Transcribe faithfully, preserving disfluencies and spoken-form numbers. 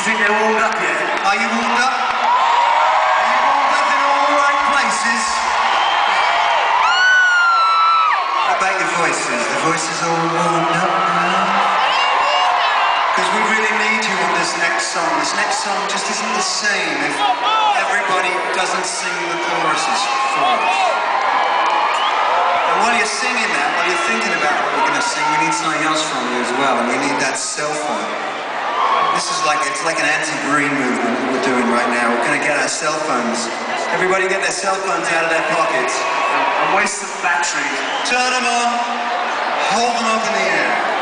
think they're warmed up yet? Are you warmed up? Are you warmed up in all the right places? What about your voices? The voices all warmed up now? Because we really need you on this next song. This next song just isn't the same if everybody doesn't sing the choruses for us. And while you're singing that, while you're thinking about what you're going to sing, we need something else from you as well, and we need that cell phone. This is like, it's like an anti-green movement that we're doing right now. We're going to get our cell phones. Everybody get their cell phones out of their pockets. And waste the battery. Turn them on, hold them up in the air.